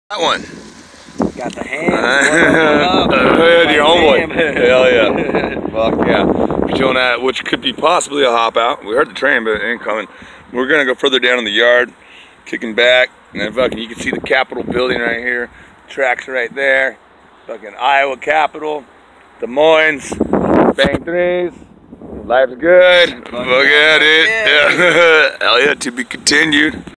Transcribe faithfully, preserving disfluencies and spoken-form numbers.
That one. Got the hand. Uh, your homeboy. Hell yeah. Fuck yeah. We're chilling at, which could be possibly a hop out. We heard the train, but it ain't coming. We're gonna go further down in the yard, kicking back, and then fucking you can see the Capitol building right here. Tracks right there. Fucking Iowa Capitol, Des Moines, bang threes. Life's good. Fuck at it. Yeah. Hell yeah, to be continued.